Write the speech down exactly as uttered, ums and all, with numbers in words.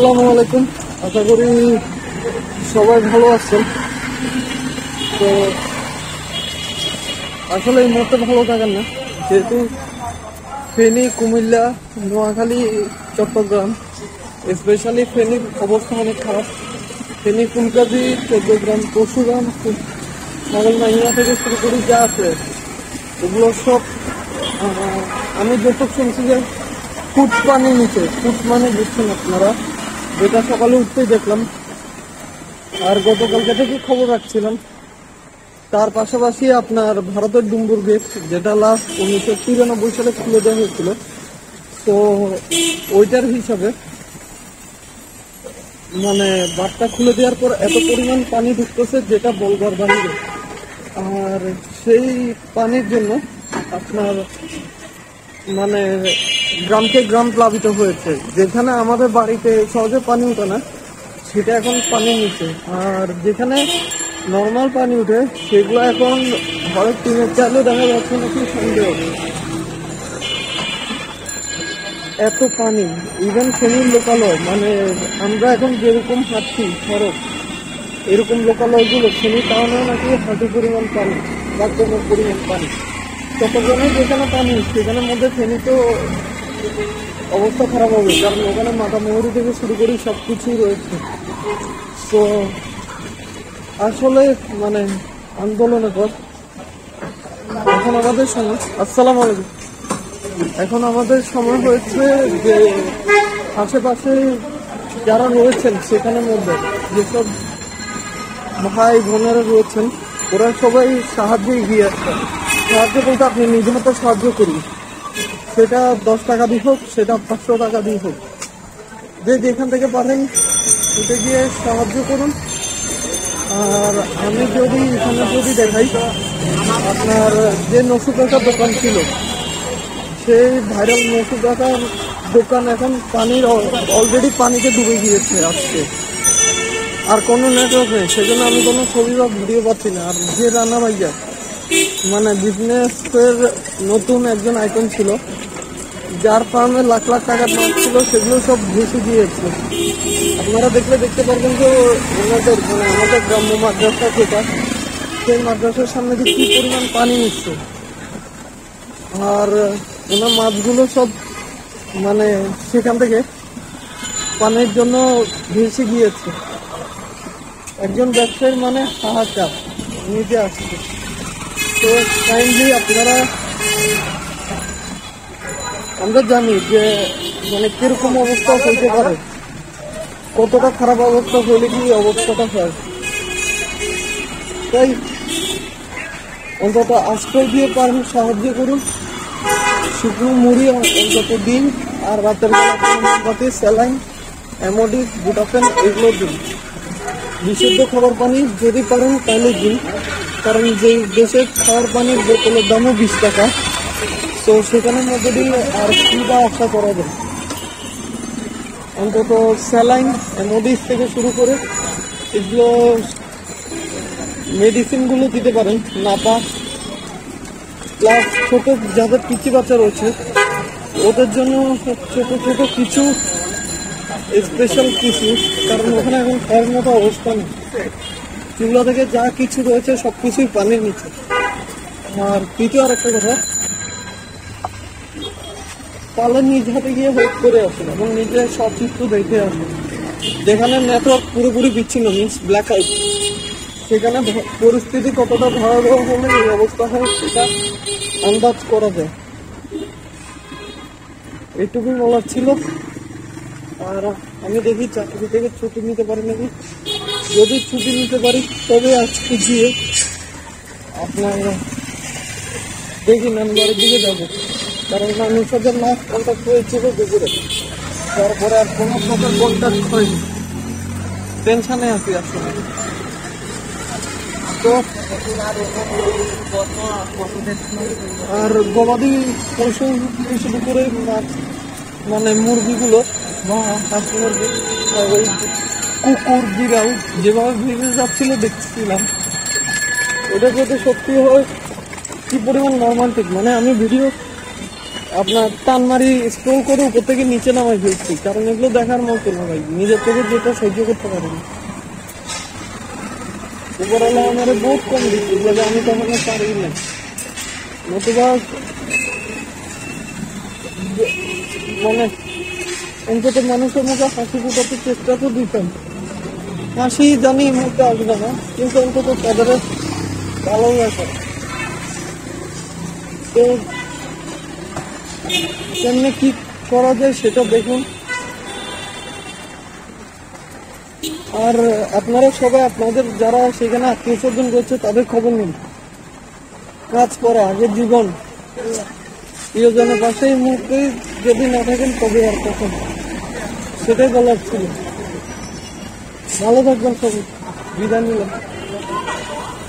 আসসালামু আলাইকুম, আশা করি সবাই ভালো আছেন। তো আসলে এই মুহূর্তে ভালো থাকেন না, যেহেতু ফেনী, কুমিল্লা, নোয়াখালী, চট্টগ্রাম, স্পেশালি ফেনীর অবস্থা অনেক খারাপ। ফেনী, ফুলকাজি, চট্টগ্রাম, পরশুরাম, নাগলমাইয়া থেকে শুরু করি যা আছে এগুলো সব আমি যেসব শুনছি যে ফুট পানি নিচে। ফুট মানে বুঝছেন আপনারা, যেটা সকালে উঠতেই দেখলাম আর গতকালকে থেকে খবর রাখছিলাম। তার পাশাপাশি আপনার ভারতের ডুম্বুর গেট, যেটা লাস্ট উনিশশো তিরানব্বই সালে খুলে দেওয়া হয়েছিল, তো ওইটার হিসাবে মানে বাঁধটা খুলে দেওয়ার পর এত পরিমাণ পানি ঢুকতেছে যেটা বলবার বাহিরে। আর সেই পানির জন্য আপনার মানে গ্রামকে গ্রাম প্লাবিত হয়েছে। যেখানে আমাদের বাড়িতে সহজে পানি উঠে না, সেটা এখন পানির নিচে। আর যেখানে নর্মাল পানি উঠে সেগুলো এখন ঘরের টিনের চালেও দেখা যাচ্ছে নাকি সন্দেহ। এত পানি, ইভেন ফেনীর লোকালয়, মানে আমরা এখন যেরকম হাঁটছি সড়ক, এরকম লোকালয়গুলো ফেনী টাউনেও নাকি হাঁটু পরিমাণ পানি বা কোনো পরিমাণ পানি। চট্টগ্রামে যেখানে পানি সেখানের মধ্যে ফেনী তো অবস্থা খারাপ হবে, কারণ ওখানে মাতামুহুরি থেকে শুরু করে সব কিছুই রয়েছে। তো আসলে মানে আন্দোলনের পর এখন আমাদের সময়, আসসালামু আলাইকুম, এখন আমাদের সময় হয়েছে যে আশেপাশে যারা রয়েছেন সেখানের মধ্যে যেসব ভাই বোনেরা রয়েছেন ওরা সবাই সাহায্যে এগিয়ে আসছেন। সাহায্য বলতে আপনি নিজে মতো সাহায্য করুন, সেটা দশ টাকা দিয়ে হোক, সেটা পাঁচশো টাকা দিয়ে হোক, যে যেখান থেকে পারেন উঠে গিয়ে সাহায্য করুন। আর আমি যদি এখানে যদি দেখাই, আপনার যে নসুকাকার দোকান ছিল, সেই ভাইরাল নসুকাকার দোকান এখন পানির অলরেডি পানিতে ডুবে গিয়েছে আজকে। আর কোনো নেটওয়ার্ক নেই, সেজন্য আমি কোনো ছবি বা ভিডিও পাচ্ছি না। আর যে রান্না ভাইয়া মানে বিজনেসের নতুন একজন আইটেম ছিল, যার ফার্মে লাখ লাখ টাকার মাছ ছিল, সেগুলো সব ভেসে গিয়েছে। আপনারা দেখলে দেখতে পারবেন যে ওনাদের মানে আমাদের গ্রাম্য মাদ্রাসা যেটা, সেই মাদ্রাসার সামনে যে কি পরিমাণ পানি নিচ্ছে। আর ওনার মাছগুলো সব মানে সেখান থেকে পানির জন্য ভেসে গিয়েছে। একজন ব্যবসায়ীর মানে হাহাকার নিজে আসছে। তো কাইন্ডলি আপনারা, আমরা জানি যে মানে কিরকম অবস্থা হইতে পারে, কতটা খারাপ অবস্থা হইলে কি অবস্থাটা হয়। তাই অন্তত আশ্রয় দিয়ে পারেন সাহায্য করুন, শুকনো মুড়ি অন্তত দিন, আর রাতের বেলা স্যালাইন, অ্যামোডিক, বুটাফেন এগুলো দিন। বিশুদ্ধ খাবার পানি যদি পারেন তাহলে দিন, কারণ যে দেশে খাবার পানির বোতলের দামও বিশ টাকা, তো সেখানের মধ্যে দিলে আর কি বা আশা করা যায়। অন্তত স্যালাইন, অ্যামোডিস থেকে শুরু করে এগুলো মেডিসিনগুলো দিতে পারেন। নাপা প্লাস ছোটো যাদের পিচি বাচ্চা রয়েছে ওদের জন্য ছোট ছোট কিছু স্পেশাল কিছু, কারণ ওখানে এখন খাওয়ার মতো অবস্থা নেই। চুলা থেকে যা কিছু রয়েছে সব কিছুই পানির নিচে। আর তৃতীয় আর একটা কথা, তাহলে নিজ হাতে গিয়ে হেল্প করে আসেন এবং নিজে সব কিছু দেখে আসেন। যেখানে নেটওয়ার্ক পুরোপুরি বিচ্ছিন্ন, মিনস ব্ল্যাক আউট, সেখানে পরিস্থিতি কতটা ভয়াবহ হলে এই অবস্থা হয় সেটা আন্দাজ করা যায়। এইটুকুই বলার ছিল। আর আমি দেখি চাকরি থেকে ছুটি নিতে পারি নাকি, যদি ছুটি নিতে পারি তবে আজকে গিয়ে আপনার দেখি নামবারের দিকে যাবো, কারণ মানুষ সাথে লাস্ট কন্ট্যাক্ট হয়েছিল দুপুরে, তারপরে আর কোনো প্রকার কন্ট্যাক্ট হয়নি। টেনশনে আছি আসলে। তো আর গবাদি পশু শুরু করে মানে মুরগিগুলো বা হাঁস মুরগি, ওই কুকুর, বিড়াল যেভাবে ভেঙে যাচ্ছিল দেখছিলাম, ওটা যদি সত্যি হয় কি পরিমাণ নর্মান্টিক। মানে আমি ভিডিও আপনার টান মারি স্ক্রোল করে উপর থেকে নিচে নামাই ফেলছি, কারণ এগুলো দেখার মতো না ভাই, নিজের থেকে যেটা সহ্য করতে পারিনি। উপরওয়ালা আমার বহুত কম দিচ্ছে, যে আমি তখন পারি না, নতুবা মানে অন্তত মানুষের মুখে হাসি ফুটাতে চেষ্টা তো দিতাম। হাসি জানি মুখে আসবে না, কিন্তু অন্তত তাদের ভালো লাগে। তো কেমনে কি করা যায় সেটা দেখুন। আর আপনারা সবাই আপনাদের যারা সেখানে আত্মীয় স্বজন করছে তাদের খবর নিন, কাজ করা আগের জীবন, প্রিয়জনের পাশে এই মুহূর্তে যদি না থাকেন তবে আর কখন, সেটাই বলার ছিল। ভালো থাকবেন সবাই, বিদায় নিলাম।